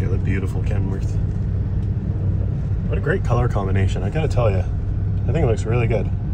at the beautiful Kenworth. What a great color combination, I gotta tell you. I think it looks really good.